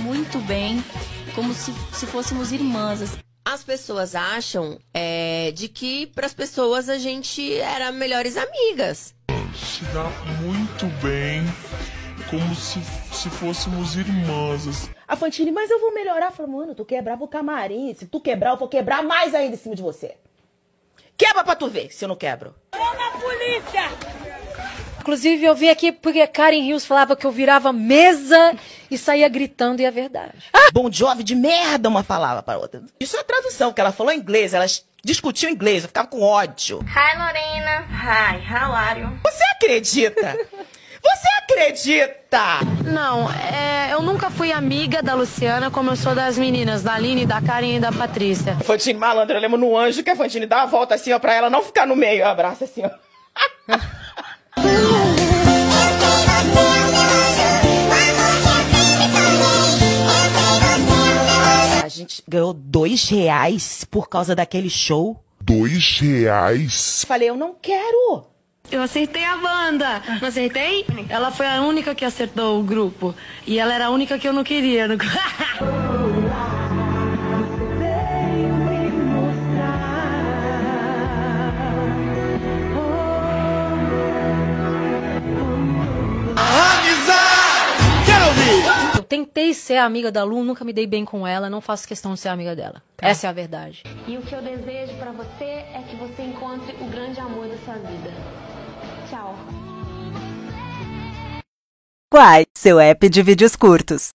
muito bem, como se fôssemos irmãs. As pessoas acham de que para as pessoas a gente era melhores amigas. Se dá muito bem, como se fôssemos irmãs. A Fantine, mas eu vou melhorar. Falei, mano, tu quebrava o camarim. Se tu quebrar, eu vou quebrar mais ainda em cima de você. Quebra pra tu ver, se eu não quebro. Chama a polícia! Inclusive, eu vim aqui porque Karen Hills falava que eu virava mesa e saía gritando, e é verdade. Bon Jovi de merda, uma falava para outra. Isso é a tradução, porque ela falou inglês, elas discutiam inglês, eu ficava com ódio. Hi, Lorena. Hi, how are you? Você acredita? Você acredita? Não, eu nunca fui amiga da Luciana como eu sou das meninas, da Aline, da Karen e da Patrícia. Fantine malandra, eu lembro no anjo que a Fantine dá a volta assim, ó, pra ela não ficar no meio, abraça assim, ó. A gente ganhou R$2 por causa daquele show. R$2? Falei, eu não quero. Eu acertei a banda, não acertei? Ela foi a única que acertou o grupo. E ela era a única que eu não queria. Eu tentei ser amiga da Lu, nunca me dei bem com ela, não faço questão de ser amiga dela. Essa é a verdade. E o que eu desejo pra você é que você encontre o grande amor da sua vida. Tchau. Quai, seu app de vídeos curtos.